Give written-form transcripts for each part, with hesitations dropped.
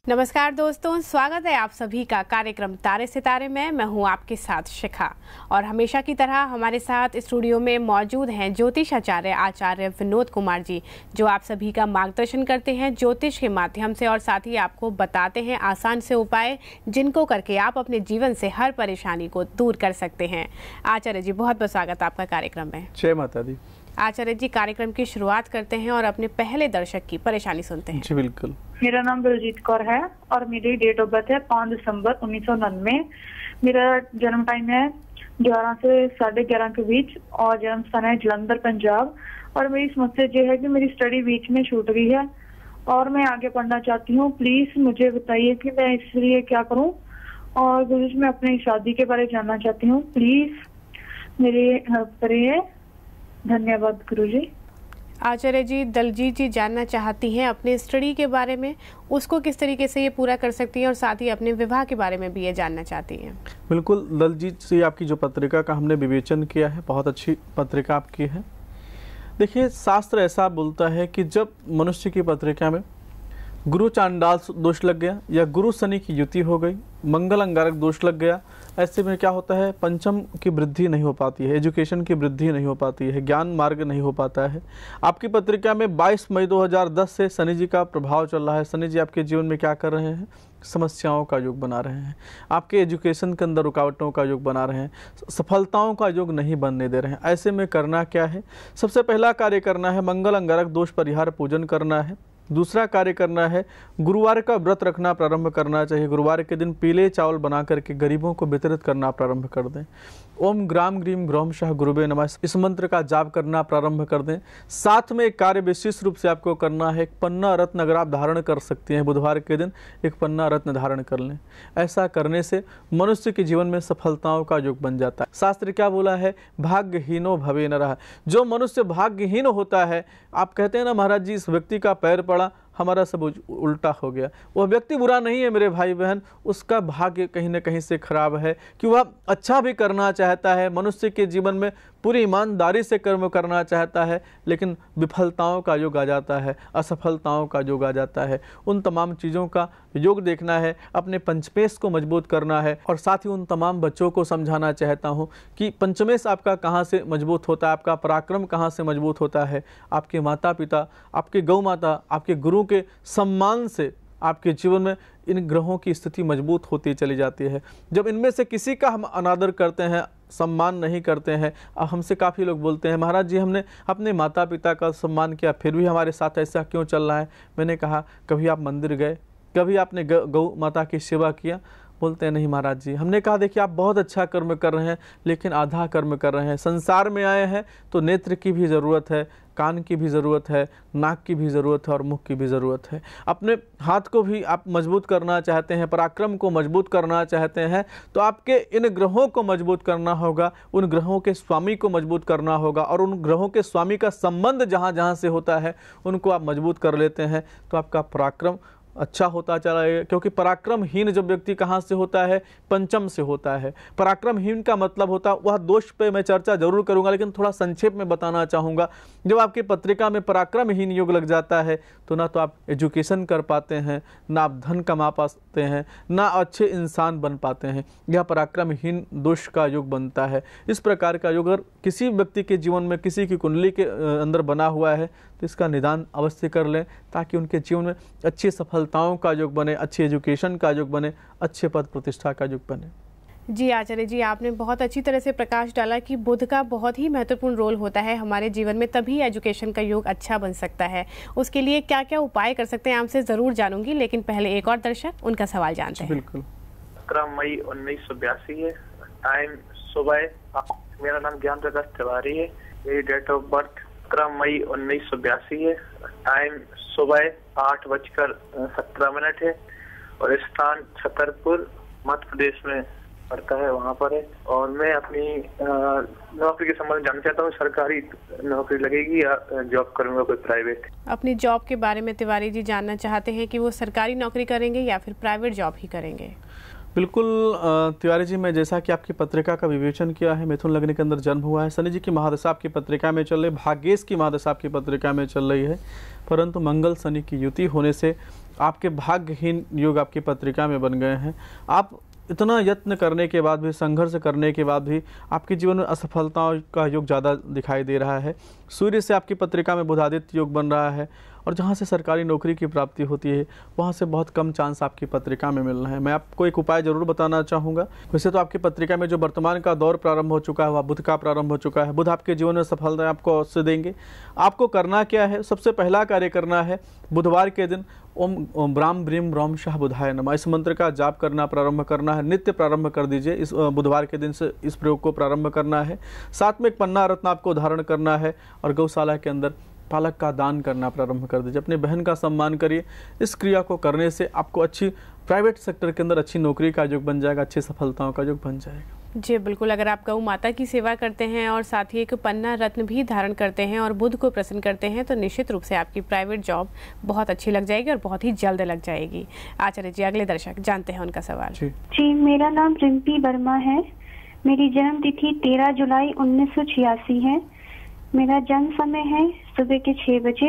नमस्कार दोस्तों, स्वागत है आप सभी का कार्यक्रम तारे सितारे में। मैं हूं आपके साथ शिखा और हमेशा की तरह हमारे साथ स्टूडियो में मौजूद हैं ज्योतिषाचार्य आचार्य विनोद कुमार जी, जो आप सभी का मार्गदर्शन करते हैं ज्योतिष के माध्यम से और साथ ही आपको बताते हैं आसान से उपाय, जिनको करके आप अपने जीवन से हर परेशानी को दूर कर सकते हैं। आचार्य जी, बहुत बहुत स्वागत आपका कार्यक्रम में। जय माता दी। आचार्य जी, कार्यक्रम की शुरुआत करते हैं और अपने पहले दर्शक की परेशानी सुनते हैं। जी बिल्कुल। मेरा नाम बलजीत कौर है और मेरी डेट ऑफ बर्थ है 5 दिसंबर 1999। मेरा जन्म टाइम है 11 से 11:30 के बीच और जन्म स्थान है जलंधर, पंजाब। और मेरी समस्या ये है कि मेरी स्टडी बीच में छूट गई है और मैं आगे पढ़ना चाहती हूँ। प्लीज मुझे बताइए कि मैं इसलिए क्या करूँ। और गुरुजी, मैं अपनी शादी के बारे में जानना चाहती हूँ, प्लीज मेरी हेल्प करिए। धन्यवाद गुरुजी। आचार्य जी, दलजीत जी जानना चाहती हैं अपने स्टडी के बारे में, उसको किस तरीके से ये पूरा कर सकती हैं और साथ ही अपने विवाह के बारे में भी ये जानना चाहती हैं। बिल्कुल दलजीत से आपकी जो पत्रिका का हमने विवेचन किया है, बहुत अच्छी पत्रिका आपकी है। देखिए, शास्त्र ऐसा बोलता है कि जब मनुष्य की पत्रिका में गुरु चांडाल दोष लग गया या गुरु शनि की युति हो गई, मंगल अंगारक दोष लग गया, ऐसे में क्या होता है, पंचम की वृद्धि नहीं हो पाती है, एजुकेशन की वृद्धि नहीं हो पाती है, ज्ञान मार्ग नहीं हो पाता है। आपकी पत्रिका में 22 मई 2010 से शनि जी का प्रभाव चल रहा है। शनि जी आपके जीवन में क्या कर रहे हैं, समस्याओं का योग बना रहे हैं, आपके एजुकेशन के अंदर रुकावटों का योग बना रहे हैं, सफलताओं का योग नहीं बनने दे रहे हैं। ऐसे में करना क्या है, सबसे पहला कार्य करना है मंगल अंगारक दोष परिहार पूजन करना है। दूसरा कार्य करना है, गुरुवार का व्रत रखना प्रारंभ करना चाहिए। गुरुवार के दिन पीले चावल बना करके गरीबों को वितरित करना प्रारंभ कर दें। ओम ग्राम ग्रीम ग्रौम शाह गुरुवे नमः, इस मंत्र का जाप करना प्रारंभ कर दें। साथ में एक कार्य विशेष रूप से आपको करना है, एक पन्ना रत्न अगर आप धारण कर सकते हैं, बुधवार के दिन एक पन्ना रत्न धारण कर लें। ऐसा करने से मनुष्य के जीवन में सफलताओं का योग बन जाता है। शास्त्र क्या बोला है, भाग्यहीनो भवे नरः। जो मनुष्य भाग्यहीन होता है, आप कहते हैं ना महाराज जी, इस व्यक्ति का पैर पड़ा, हमारा सब उल्टा हो गया। वह व्यक्ति बुरा नहीं है मेरे भाई बहन, उसका भाग्य कहीं ना कहीं से खराब है कि वह अच्छा भी करना चाहता है, मनुष्य के जीवन में पूरी ईमानदारी से कर्म करना चाहता है, लेकिन विफलताओं का योग आ जाता है, असफलताओं का योग आ जाता है। उन तमाम चीज़ों का योग देखना है, अपने पंचमेश को मजबूत करना है। और साथ ही उन तमाम बच्चों को समझाना चाहता हूँ कि पंचमेश आपका कहाँ से मजबूत होता है, आपका पराक्रम कहाँ से मजबूत होता है। आपके माता पिता, आपके गौ माता, आपके गुरु के सम्मान से आपके जीवन में इन ग्रहों की स्थिति मजबूत होती चली जाती है। जब इनमें से किसी का हम अनादर करते हैं, सम्मान नहीं करते हैं, हमसे काफ़ी लोग बोलते हैं महाराज जी हमने अपने माता पिता का सम्मान किया फिर भी हमारे साथ ऐसा क्यों चल रहा है। मैंने कहा, कभी आप मंदिर गए, कभी आपने गौ माता की सेवा किया? बोलते हैं नहीं महाराज जी। हमने कहा, देखिए आप बहुत अच्छा कर्म कर रहे हैं, लेकिन आधा कर्म कर रहे हैं। संसार में आए हैं तो नेत्र की भी ज़रूरत है, कान की भी ज़रूरत है, नाक की भी ज़रूरत है और मुख की भी ज़रूरत है। अपने हाथ को भी आप मजबूत करना चाहते हैं, पराक्रम को मजबूत करना चाहते हैं, तो आपके इन ग्रहों को मजबूत करना होगा, उन ग्रहों के स्वामी को मजबूत करना होगा। और उन ग्रहों के स्वामी का संबंध जहाँ जहाँ से होता है उनको आप मजबूत कर लेते हैं तो आपका पराक्रम अच्छा होता चला है। क्योंकि पराक्रमहीन जब व्यक्ति कहाँ से होता है, पंचम से होता है। पराक्रमहीन का मतलब होता है, वह दोष पे मैं चर्चा जरूर करूंगा, लेकिन थोड़ा संक्षेप में बताना चाहूँगा। जब आपकी पत्रिका में पराक्रमहीन योग लग जाता है तो ना तो आप एजुकेशन कर पाते हैं, ना आप धन कमा पाते हैं, ना अच्छे इंसान बन पाते हैं। यह पराक्रमहीन दोष का योग बनता है। इस प्रकार का योग अगर किसी व्यक्ति के जीवन में, किसी की कुंडली के अंदर बना हुआ है तो इसका निदान अवश्य कर लें, ताकि उनके जीवन में अच्छी सफलताओं का योग बने, अच्छी एजुकेशन का योग बने, अच्छे पद प्रतिष्ठा का योग बने। जी आचार्य जी, आपने बहुत अच्छी तरह से प्रकाश डाला कि बुध का बहुत ही महत्वपूर्ण रोल होता है हमारे जीवन में, तभी एजुकेशन का योग अच्छा बन सकता है। उसके लिए क्या क्या उपाय कर सकते हैं आपसे ज़रूर जानूंगी, लेकिन पहले एक और दर्शक उनका सवाल जानते हैं। बिल्कुल। 17 मई 1982 है, टाइम सुबह। मेरा नाम ज्ञान प्रकाश तिवारी है, मेरी डेट ऑफ बर्थ 17 मई 1982 है, टाइम सुबह 8:17 है और स्थान छतरपुर मध्य प्रदेश में पढ़ता है वहाँ पर है। और मैं अपनी नौकरी के संबंध में जानना चाहता हूँ, सरकारी नौकरी लगेगी या जॉब करूँगा कोई प्राइवेट? अपनी जॉब के बारे में तिवारी जी जानना चाहते हैं कि वो सरकारी नौकरी करेंगे या फिर प्राइवेट जॉब ही करेंगे। बिल्कुल तिवारी जी, मैं जैसा कि आपकी पत्रिका का विवेचन किया है, मिथुन लग्न के अंदर जन्म हुआ है, शनि जी की महादशा आपकी पत्रिका में चल रही है, भाग्येश की महादशा आपकी पत्रिका में चल रही है, परंतु मंगल शनि की युति होने से आपके भाग्यहीन योग आपकी पत्रिका में बन गए हैं। आप इतना यत्न करने के बाद भी, संघर्ष करने के बाद भी आपके जीवन में असफलताओं का योग ज़्यादा दिखाई दे रहा है। सूर्य से आपकी पत्रिका में बुधादित्य योग बन रहा है और जहाँ से सरकारी नौकरी की प्राप्ति होती है वहाँ से बहुत कम चांस आपकी पत्रिका में मिल रहे हैं। मैं आपको एक उपाय ज़रूर बताना चाहूँगा। वैसे तो आपकी पत्रिका में जो वर्तमान का दौर प्रारंभ हो चुका है वह बुध का प्रारंभ हो चुका है। बुध आपके जीवन में सफलता आपको अवश्य देंगे। आपको करना क्या है, सबसे पहला कार्य करना है, बुधवार के दिन ओम ब्राम ब्रीम रोम शाह बुधाय नमः इस मंत्र का जाप करना प्रारंभ करना है। नित्य प्रारंभ कर दीजिए, इस बुधवार के दिन से इस प्रयोग को प्रारंभ करना है। साथ में एक पन्ना रत्न आपको धारण करना है और गौशाला के अंदर पालक का दान करना प्रारंभ कर दीजिए। अपने बहन का सम्मान करिए। इस क्रिया को करने से आपको अच्छी प्राइवेट सेक्टर के अंदर अच्छी नौकरी का योग बन जाएगा, अच्छी सफलताओं का योग बन जाएगा। जी बिल्कुल, अगर आप गौ माता की सेवा करते हैं और साथ ही एक पन्ना रत्न भी धारण करते हैं और बुध को प्रसन्न करते हैं तो निश्चित रूप से आपकी प्राइवेट जॉब बहुत अच्छी लग जाएगी और बहुत ही जल्द लग जाएगी। आचार्य जी, अगले दर्शक जानते हैं उनका सवाल। जी, मेरा नाम रिम्पी वर्मा है। मेरी जन्म तिथि 13 जुलाई 1986 है। मेरा जन्म समय है सुबह के 6 बजे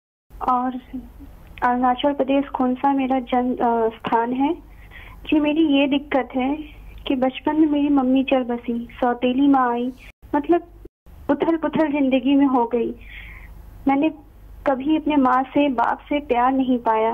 और अरुणाचल प्रदेश खोंसा मेरा जन्म स्थान है। जी, मेरी ये दिक्कत है कि बचपन में मेरी मम्मी चल बसी, सौतेली माँ आई, मतलब उथल पुथल जिंदगी में हो गई। मैंने कभी अपने माँ से, बाप से प्यार नहीं पाया।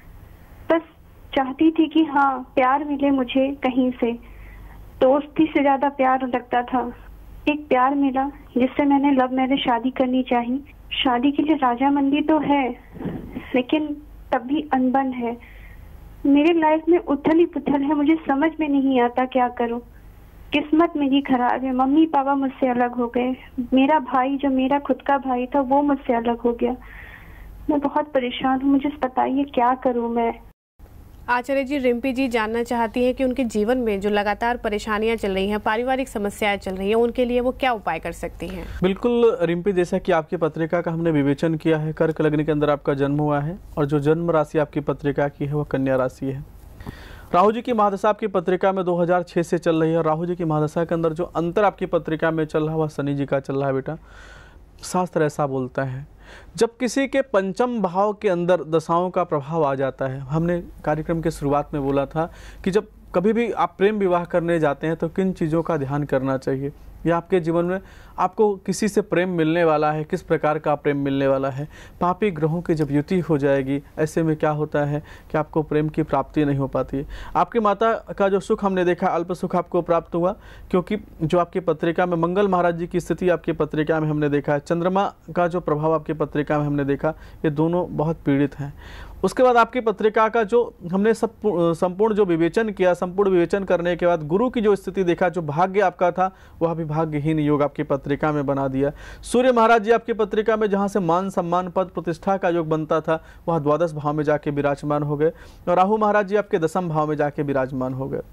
बस चाहती थी कि हाँ प्यार मिले मुझे कहीं से। दोस्ती से ज्यादा प्यार लगता था। एक प्यार मिला जिससे मैंने लव मैरिज शादी करनी चाहिए। शादी के लिए राजामंदी तो है लेकिन तब भी अनबन है। मेरे लाइफ में उथल ही पुथल है, मुझे समझ में नहीं आता क्या करूं। किस्मत मेरी खराब है। मम्मी पापा मुझसे अलग हो गए। मेरा भाई जो मेरा खुद का भाई था वो मुझसे अलग हो गया। मैं बहुत परेशान हूँ, मुझे बताइए क्या करूँ मैं। आचार्य जी, रिम्पी जी जानना चाहती हैं कि उनके जीवन में जो लगातार परेशानियां चल रही हैं, पारिवारिक समस्याएं चल रही हैं, उनके लिए वो क्या उपाय कर सकती हैं? बिल्कुल रिम्पी, जैसा कि आपकी पत्रिका का हमने विवेचन किया है, कर्क लग्न के अंदर आपका जन्म हुआ है और जो जन्म राशि आपकी पत्रिका की है वह कन्या राशि है। राहु जी की महादशा आपकी पत्रिका में 2006 से चल रही है। राहु जी की महादशा के अंदर जो अंतर आपकी पत्रिका में चल रहा है वह शनि जी का चल रहा है। बेटा, शास्त्र ऐसा बोलता है जब किसी के पंचम भाव के अंदर दशाओं का प्रभाव आ जाता है, हमने कार्यक्रम के शुरुआत में बोला था कि जब कभी भी आप प्रेम विवाह करने जाते हैं तो किन चीज़ों का ध्यान करना चाहिए, या आपके जीवन में आपको किसी से प्रेम मिलने वाला है, किस प्रकार का प्रेम मिलने वाला है। पापी ग्रहों की जब युति हो जाएगी ऐसे में क्या होता है कि आपको प्रेम की प्राप्ति नहीं हो पाती है। आपकी माता का जो सुख हमने देखा, अल्प सुख आपको प्राप्त हुआ, क्योंकि जो आपकी पत्रिका में मंगल महाराज जी की स्थिति आपकी पत्रिका में हमने देखा है, चंद्रमा का जो प्रभाव आपकी पत्रिका में हमने देखा, ये दोनों बहुत पीड़ित हैं। उसके बाद आपकी पत्रिका का जो हमने संपूर्ण जो विवेचन किया, संपूर्ण विवेचन करने के बाद गुरु की जो स्थिति देखा, जो भाग्य आपका था वह भी भाग्यहीन योग आपकी पत्रिका में बना दिया। सूर्य महाराज जी आपकी पत्रिका में जहां से मान सम्मान पद प्रतिष्ठा का योग बनता था वह द्वादश भाव में जाके विराजमान हो गए और राहु महाराज जी आपके दशम भाव में जाके विराजमान हो गए।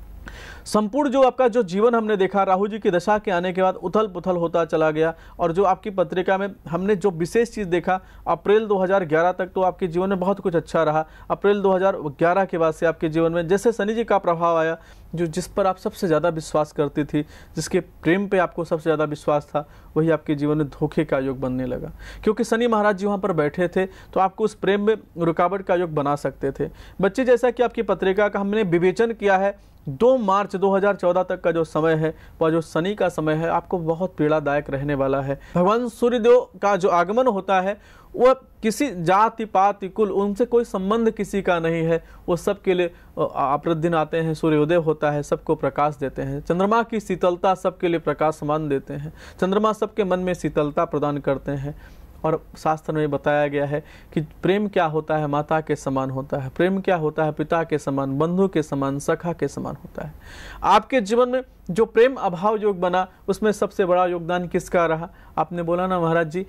संपूर्ण जो आपका जो जीवन हमने देखा, राहु जी की दशा के आने के बाद उथल पुथल होता चला गया और जो आपकी पत्रिका में हमने जो विशेष चीज़ देखा, अप्रैल 2011 तक तो आपके जीवन में बहुत कुछ अच्छा रहा। अप्रैल 2011 के बाद से आपके जीवन में जैसे शनि जी का प्रभाव आया, जो जिस पर आप सबसे ज़्यादा विश्वास करती थी, जिसके प्रेम पे आपको सबसे ज़्यादा विश्वास था, वही आपके जीवन में धोखे का योग बनने लगा। क्योंकि शनि महाराज जी वहाँ पर बैठे थे तो आपको उस प्रेम में रुकावट का योग बना सकते थे। बच्चे, जैसा कि आपकी पत्रिका का हमने विवेचन किया है, 2 मार्च 2014 तक का जो समय है वह जो शनि का समय है आपको बहुत पीड़ादायक रहने वाला है। भगवान सूर्यदेव का जो आगमन होता है वह किसी जाति पाति कुल उनसे कोई संबंध किसी का नहीं है, वो सबके लिए प्रतिदिन आते हैं। सूर्योदय होता है, सबको प्रकाश देते हैं। चंद्रमा की शीतलता सबके लिए प्रकाश समान देते हैं। चंद्रमा सबके मन में शीतलता प्रदान करते हैं और शास्त्र में बताया गया है कि प्रेम क्या होता है, माता के समान होता है। प्रेम क्या होता है, पिता के समान, बंधु के समान, सखा के समान होता है। आपके जीवन में जो प्रेम अभाव योग बना उसमें सबसे बड़ा योगदान किसका रहा? आपने बोला ना महाराज जी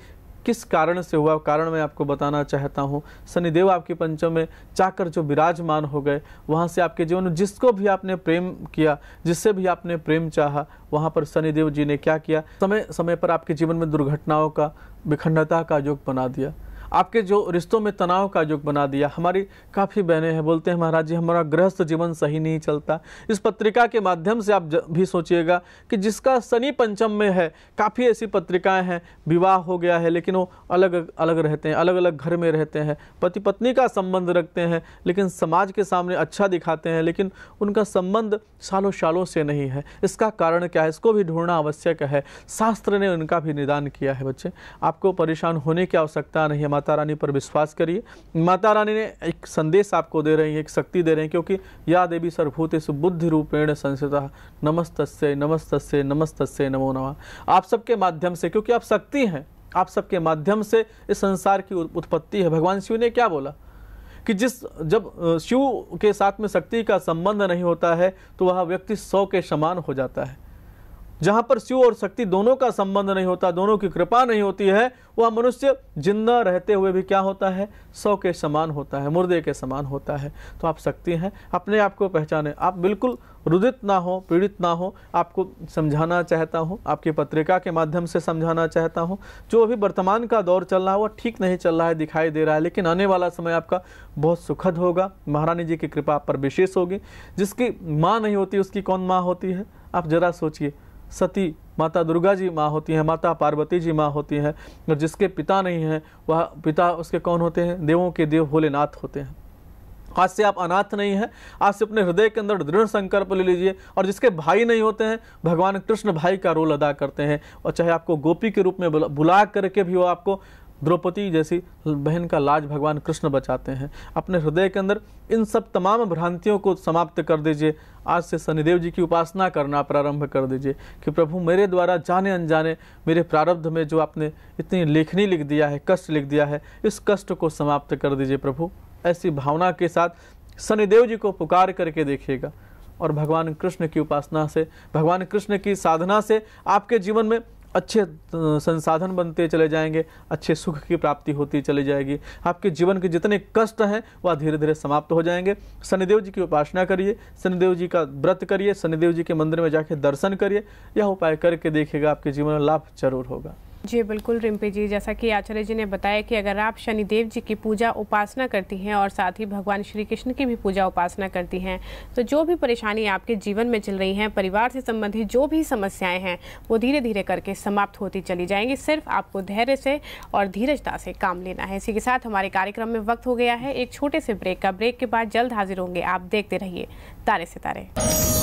किस कारण से हुआ, कारण मैं आपको बताना चाहता हूँ। शनिदेव आपके पंचम में जाकर जो विराजमान हो गए, वहाँ से आपके जीवन में जिसको भी आपने प्रेम किया, जिससे भी आपने प्रेम चाहा, वहाँ पर शनिदेव जी ने क्या किया, समय समय पर आपके जीवन में दुर्घटनाओं का, विखंडता का योग बना दिया, आपके जो रिश्तों में तनाव का योग बना दिया। हमारी काफ़ी बहनें हैं, बोलते हैं महाराज जी हमारा गृहस्थ जीवन सही नहीं चलता। इस पत्रिका के माध्यम से आप भी सोचिएगा कि जिसका शनि पंचम में है, काफ़ी ऐसी पत्रिकाएं हैं, विवाह हो गया है लेकिन वो अलग अलग रहते हैं, अलग अलग घर में रहते हैं, पति पत्नी का संबंध रखते हैं, लेकिन समाज के सामने अच्छा दिखाते हैं, लेकिन उनका संबंध सालों सालों से नहीं है। इसका कारण क्या है, इसको भी ढूंढना आवश्यक है। शास्त्र ने उनका भी निदान किया है। बच्चे, आपको परेशान होने की आवश्यकता नहीं है, माता रानी पर विश्वास करिए। माता रानी ने एक संदेश आपको दे रही है, एक शक्ति दे रही है, क्योंकि या देवी सर्वभूतेषु बुद्धि रूपेण संस्थिता नमस्तस्यै नमस्तस्यै नमस्तस्यै नमो नमः। आप सबके माध्यम से, क्योंकि आप शक्ति हैं, आप सबके माध्यम से इस संसार की उत्पत्ति है। भगवान शिव ने क्या बोला कि जब शिव के साथ में शक्ति का संबंध नहीं होता है तो वह व्यक्ति 100 के समान हो जाता है। जहाँ पर शिव और शक्ति दोनों का संबंध नहीं होता, दोनों की कृपा नहीं होती है, वह मनुष्य जिंदा रहते हुए भी क्या होता है, 100 के समान होता है, मुर्दे के समान होता है। तो आप शक्ति हैं, अपने आप को पहचाने। आप बिल्कुल रुदित ना हो, पीड़ित ना हो। आपको समझाना चाहता हूँ, आपकी पत्रिका के माध्यम से समझाना चाहता हूँ, जो अभी वर्तमान का दौर चल रहा है वह ठीक नहीं चल रहा है, दिखाई दे रहा है, लेकिन आने वाला समय आपका बहुत सुखद होगा। महारानी जी की कृपा आप पर विशेष होगी। जिसकी माँ नहीं होती उसकी कौन माँ होती है, आप जरा सोचिए। सती माता दुर्गा जी माँ होती हैं, माता पार्वती जी माँ होती हैं, और जिसके पिता नहीं हैं वह पिता उसके कौन होते हैं, देवों के देव भोलेनाथ होते हैं। आज से आप अनाथ नहीं हैं, आज से अपने हृदय के अंदर दृढ़ संकल्प ले लीजिए। और जिसके भाई नहीं होते हैं, भगवान कृष्ण भाई का रोल अदा करते हैं, और चाहे आपको गोपी के रूप में बुला करके भी वो आपको द्रौपदी जैसी बहन का लाज भगवान कृष्ण बचाते हैं। अपने हृदय के अंदर इन सब तमाम भ्रांतियों को समाप्त कर दीजिए। आज से शनिदेव जी की उपासना करना प्रारंभ कर दीजिए कि प्रभु मेरे द्वारा जाने अनजाने मेरे प्रारब्ध में जो आपने इतनी लेखनी लिख दिया है, कष्ट लिख दिया है, इस कष्ट को समाप्त कर दीजिए प्रभु। ऐसी भावना के साथ शनिदेव जी को पुकार करके देखिएगा, और भगवान कृष्ण की उपासना से, भगवान कृष्ण की साधना से आपके जीवन में अच्छे संसाधन बनते चले जाएंगे, अच्छे सुख की प्राप्ति होती चली जाएगी। आपके जीवन के जितने कष्ट हैं वह धीरे धीरे समाप्त हो जाएंगे। शनिदेव जी की उपासना करिए, शनिदेव जी का व्रत करिए, शनिदेव जी के मंदिर में जाके दर्शन करिए। यह उपाय करके देखिएगा, आपके जीवन में लाभ जरूर होगा। जी बिल्कुल रिम्पी जी, जैसा कि आचार्य जी ने बताया कि अगर आप शनिदेव जी की पूजा उपासना करती हैं और साथ ही भगवान श्री कृष्ण की भी पूजा उपासना करती हैं, तो जो भी परेशानी आपके जीवन में चल रही हैं, परिवार से संबंधित जो भी समस्याएं हैं, वो धीरे धीरे करके समाप्त होती चली जाएंगी। सिर्फ आपको धैर्य से और धीरजता से काम लेना है। इसी के साथ हमारे कार्यक्रम में वक्त हो गया है एक छोटे से ब्रेक का। ब्रेक के बाद जल्द हाजिर होंगे। आप देखते रहिए तारे सितारे।